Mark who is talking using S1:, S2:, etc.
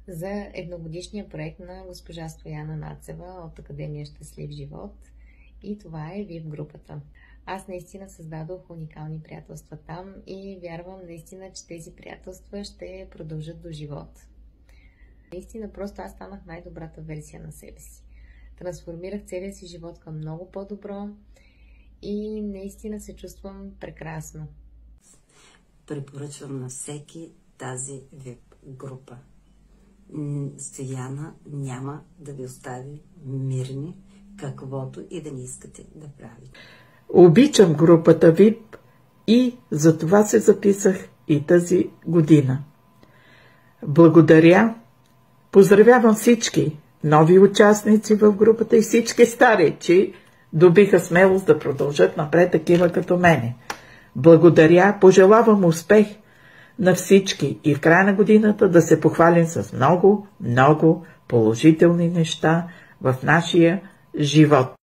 S1: за едногодишния проект на госпожа Стояна Нацева от Академия Щастлив живот, и това е VIP групата. Аз наистина създадох уникални приятелства там и вярвам наистина, че тези приятелства ще продължат до живот. Наистина просто аз станах най-добрата версия на себе си. Трансформирах целия си живот към много по-добро и наистина се чувствам прекрасно.
S2: Препоръчвам на всеки тази VIP група. Стояна няма да ви остави мирни, каквото и да не искате да правите.
S3: Обичам групата VIP и за това се записах и тази година. Благодаря. Поздравявам всички нови участници в групата и всички стари, че добиха смелост да продължат напред такива като мене. Благодаря, пожелавам успех на всички и в края на годината да се похвалим с много, много положителни неща в нашия живот.